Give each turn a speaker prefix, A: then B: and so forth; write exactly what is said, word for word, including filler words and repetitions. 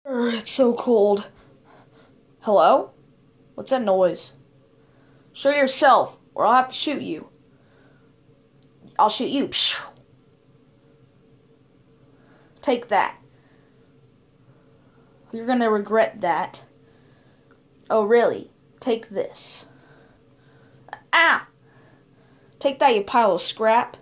A: Urgh, it's so cold. Hello? What's that noise? Show yourself, or I'll have to shoot you. I'll shoot you. Pshh. Take that. You're gonna regret that. Oh, really? Take this. Ah! Take that, you pile of scrap.